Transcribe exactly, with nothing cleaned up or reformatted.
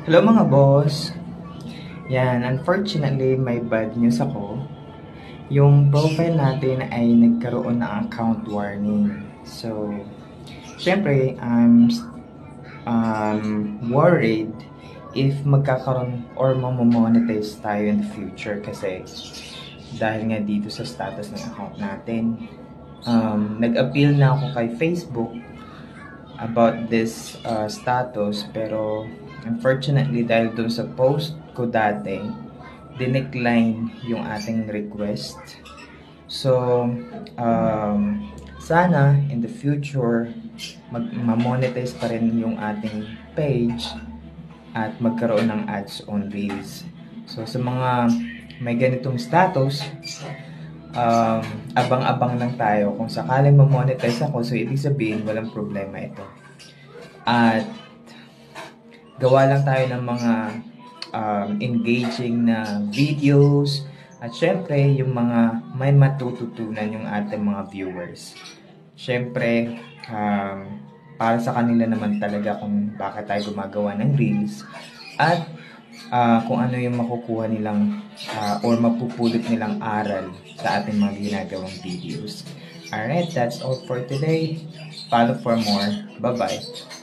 Hello mga boss! Yan, unfortunately may bad news ako. Yung profile natin ay nagkaroon ng account warning. So, syempre, I'm um, worried if magkakaroon or mamamonetize tayo in the future kasi dahil nga dito sa status ng account natin. Um, nag-appeal na ako kay Facebook about this uh, status, pero unfortunately dahil dun sa post ko dati, dinecline yung ating request. So um, sana in the future mag ma-monetize pa rin yung ating page at magkaroon ng ads on Reels. So sa mga may ganitong status, um, abang-abang lang tayo. Kung sakaling ma-monetize ako, so ibig sabihin walang problema ito. At gawa lang tayo ng mga um, engaging na videos. At syempre, yung mga may matututunan yung ating mga viewers. Syempre, um, para sa kanila naman talaga kung bakit tayo gumagawa ng reels. At uh, kung ano yung makukuha nilang uh, or mapupulot nilang aral sa ating mga ginagawang videos. Alright, that's all for today. Follow for more. Bye-bye.